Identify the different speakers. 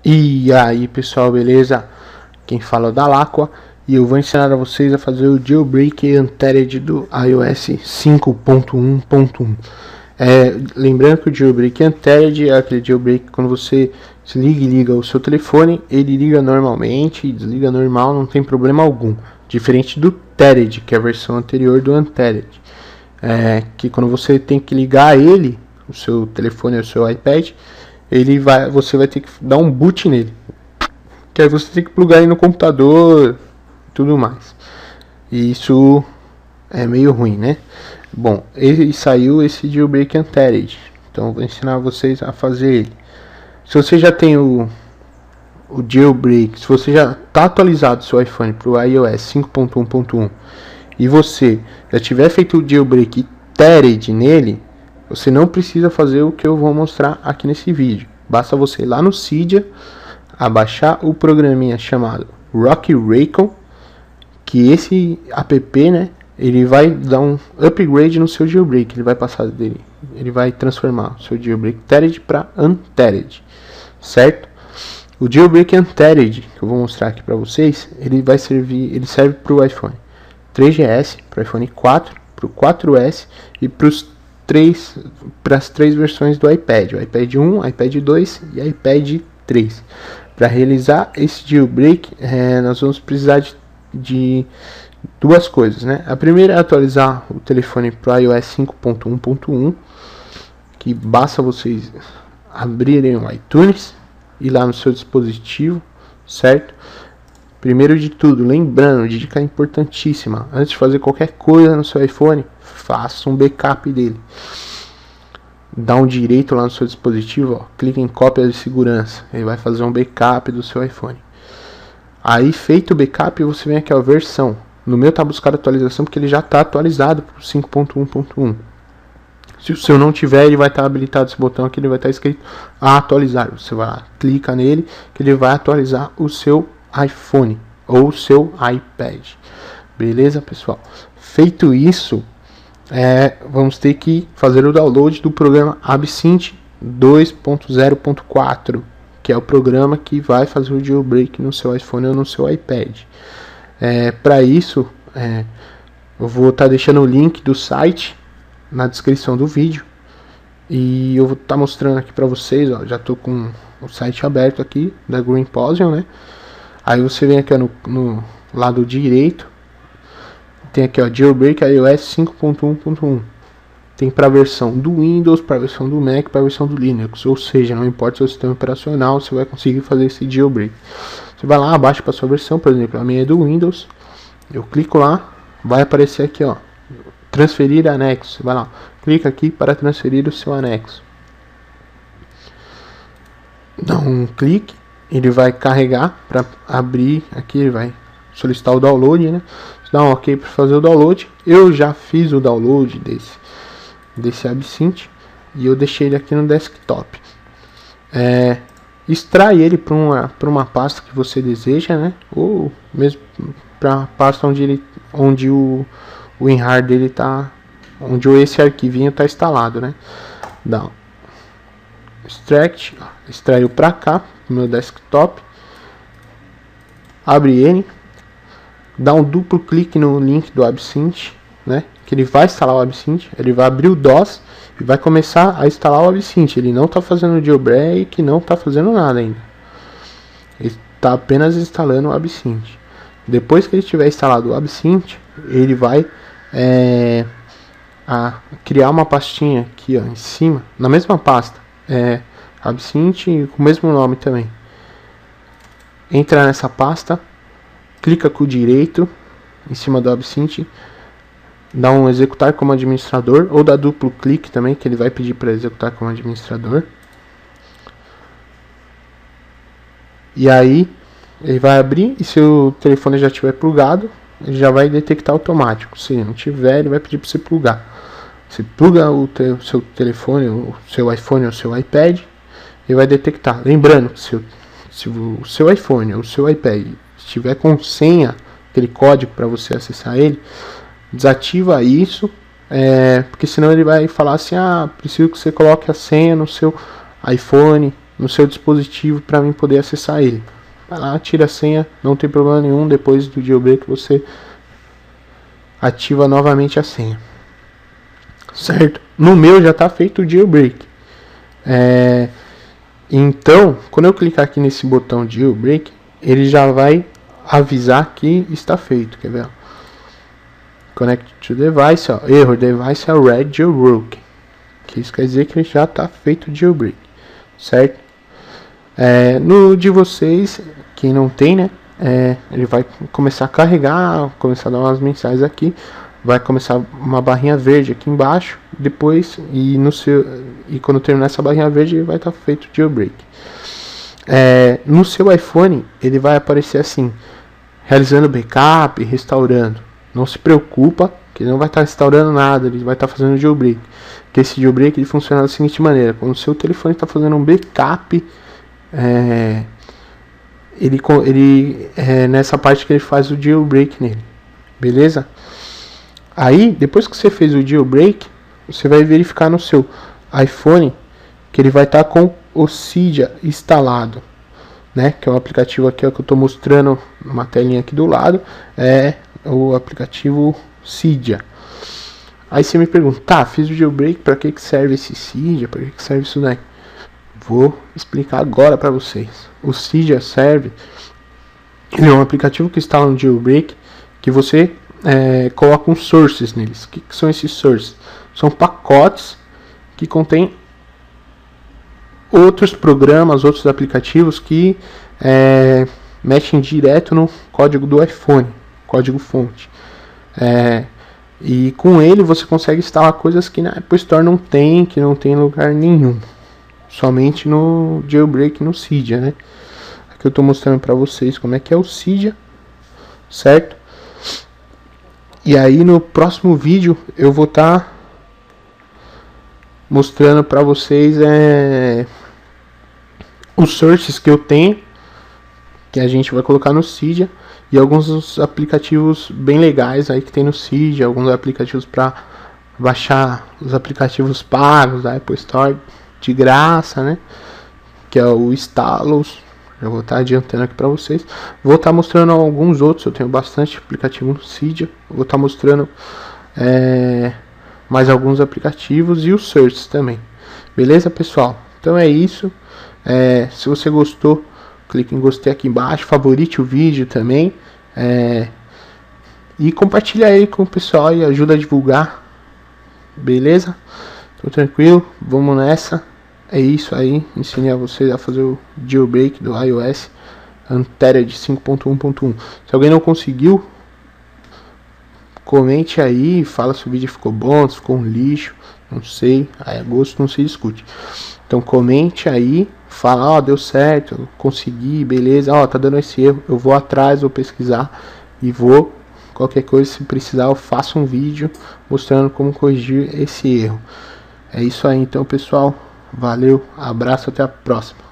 Speaker 1: E aí pessoal, beleza? Quem fala é o Dalacqua e eu vou ensinar a vocês a fazer o jailbreak untethered do iOS 5.1.1. Lembrando que o jailbreak untethered é aquele jailbreak que quando você desliga e liga o seu telefone, ele liga normalmente, desliga normal, não tem problema algum. Diferente do tethered, que é a versão anterior do untethered. Que quando você tem que ligar ele, o seu telefone ou o seu iPad, você vai ter que dar um boot nele, que aí você tem que plugar aí no computador e tudo mais. E isso é meio ruim, né? Bom, saiu esse jailbreak untethered, então eu vou ensinar vocês a fazer ele. Se você já tem o jailbreak, se você já está atualizado seu iPhone para o iOS 5.1.1 e você já tiver feito o jailbreak tethered nele, você não precisa fazer o que eu vou mostrar aqui nesse vídeo. Basta você ir lá no Cydia, abaixar o programinha chamado Rocky Raycon, que esse app, né, ele vai dar um upgrade no seu jailbreak. Ele vai passar dele, ele vai transformar o seu jailbreak tethered para untethered, certo? O jailbreak untethered que eu vou mostrar aqui para vocês, ele serve para o iPhone 3GS, para o iPhone 4, para o 4S e para as três versões do iPad, o iPad 1, iPad 2 e iPad 3. Para realizar esse jailbreak, nós vamos precisar de duas coisas, né? A primeira é atualizar o telefone para o iOS 5.1.1, que basta vocês abrirem o iTunes e lá no seu dispositivo, certo? Primeiro de tudo, lembrando, dica importantíssima, antes de fazer qualquer coisa no seu iPhone, faça um backup dele. Dá um direito lá no seu dispositivo, ó, clica em cópia de segurança, ele vai fazer um backup do seu iPhone. Aí, feito o backup, você vem aqui a versão. No meu tá buscando atualização porque ele já está atualizado para o 5.1.1. Se o seu não tiver, ele vai estar habilitado esse botão aqui, ele vai estar escrito atualizar. Você vai lá, clica nele, que ele vai atualizar o seu iPhone ou o seu iPad. Beleza, pessoal? Feito isso, vamos ter que fazer o download do programa Absinthe 2.0.4, que é o programa que vai fazer o jailbreak no seu iPhone ou no seu iPad. Para isso, eu vou estar deixando o link do site na descrição do vídeo e eu vou estar mostrando aqui para vocês, ó, já estou com o site aberto aqui da Green Potion, né? Aí você vem aqui, ó, no lado direito, tem aqui, ó, jailbreak iOS 5.1.1. Tem para a versão do Windows, para a versão do Mac, para a versão do Linux. Ou seja, não importa o seu sistema operacional, você vai conseguir fazer esse jailbreak. Você vai lá, abaixa para sua versão, por exemplo, a minha é do Windows. Eu clico lá, vai aparecer aqui, ó, transferir anexo. Você vai lá, clica aqui para transferir o seu anexo. Dá um clique, ele vai carregar para abrir aqui, ele vai solicitar o download, né? Você dá um ok para fazer o download. Eu já fiz o download desse Absinthe e eu deixei ele aqui no desktop. Extrai ele para uma pasta que você deseja, né? Ou mesmo para a pasta onde o WinRAR dele tá, onde esse arquivinho está instalado, né? Dá extract, extraiu para cá no meu desktop, abre ele, dá um duplo clique no link do Absinthe, né? Que ele vai instalar o Absinthe, ele vai abrir o DOS e vai começar a instalar o Absinthe. Ele não está fazendo jailbreak, não está fazendo nada ainda. Ele está apenas instalando o Absinthe. Depois que ele tiver instalado o Absinthe, ele vai criar uma pastinha aqui, ó, em cima, na mesma pasta, Absinthe com o mesmo nome também. Entra nessa pasta, clica com o direito em cima do Absinthe, dá um executar como administrador, ou dá duplo clique também, que ele vai pedir para executar como administrador. E aí ele vai abrir, e se o telefone já estiver plugado, ele já vai detectar automático. Se não tiver, ele vai pedir para você plugar. Você pluga o seu telefone, o seu iPhone ou o seu iPad, ele vai detectar. Lembrando que se o seu iPhone ou o seu iPad estiver com senha, aquele código para você acessar ele, desativa isso, porque senão ele vai falar assim: preciso que você coloque a senha no seu iPhone no seu dispositivo para mim poder acessar ele. Vai lá, tira a senha, não tem problema nenhum. Depois do jailbreak você ativa novamente a senha, certo? No meu já está feito o jailbreak. Então, quando eu clicar aqui nesse botão jailbreak, ele já vai avisar que está feito. Quer ver? Connect to device, ó, erro, device already jailbroken. Que isso quer dizer que ele já está feito o jailbreak, certo? No de vocês, quem não tem, né? Ele vai começar a carregar, começar a dar umas mensagens aqui, vai começar uma barrinha verde aqui embaixo, depois e quando terminar essa barrinha verde vai estar feito o jailbreak. No seu iPhone ele vai aparecer assim, realizando backup, restaurando. Não se preocupa que ele não vai estar restaurando nada, ele vai estar fazendo jailbreak. Porque esse jailbreak ele funciona da seguinte maneira: quando o seu telefone está fazendo um backup, nessa parte que ele faz o jailbreak nele, beleza? Aí depois que você fez o jailbreak, você vai verificar no seu iPhone que ele vai estar com o Cydia instalado, né? Que é o aplicativo aqui, ó, que eu estou mostrando numa telinha aqui do lado, é o aplicativo Cydia. Aí você me pergunta, tá, fiz o jailbreak, para que serve esse Cydia, para que serve isso daí? Vou explicar agora para vocês. O Cydia serve, ele é um aplicativo que instala no jailbreak, que você coloca uns sources neles. O que são esses sources? São pacotes que contêm outros programas, outros aplicativos que mexem direto no código do iPhone, código fonte. E com ele você consegue instalar coisas que na Apple Store não tem, que não tem em lugar nenhum. Somente no jailbreak, no Cydia, né? Aqui eu estou mostrando para vocês como é que é o Cydia, certo? E aí no próximo vídeo eu vou estar mostrando para vocês os sources que eu tenho, que a gente vai colocar no Cydia, e alguns dos aplicativos bem legais aí que tem no Cydia, alguns aplicativos para baixar os aplicativos pagos da Apple Store de graça, né? Que é o Stalos. Eu vou estar adiantando aqui para vocês. Vou estar mostrando alguns outros. Eu tenho bastante aplicativo no Cydia. Vou estar mostrando mais alguns aplicativos e os searches também. Beleza, pessoal? Então é isso. Se você gostou, clique em gostei aqui embaixo. Favorite o vídeo também. E compartilha aí com o pessoal e ajuda a divulgar. Beleza? Tô tranquilo. Vamos nessa. É isso aí, ensinei a vocês a fazer o jailbreak do iOS Untethered 5.1.1. Se alguém não conseguiu, comente aí, fala se o vídeo ficou bom, se ficou um lixo, não sei, aí a gosto não se discute. Então comente aí, fala, ó, deu certo, consegui, beleza, ó, tá dando esse erro, eu vou atrás, vou pesquisar e qualquer coisa, se precisar, eu faço um vídeo mostrando como corrigir esse erro. É isso aí então, pessoal. Valeu, abraço, até a próxima.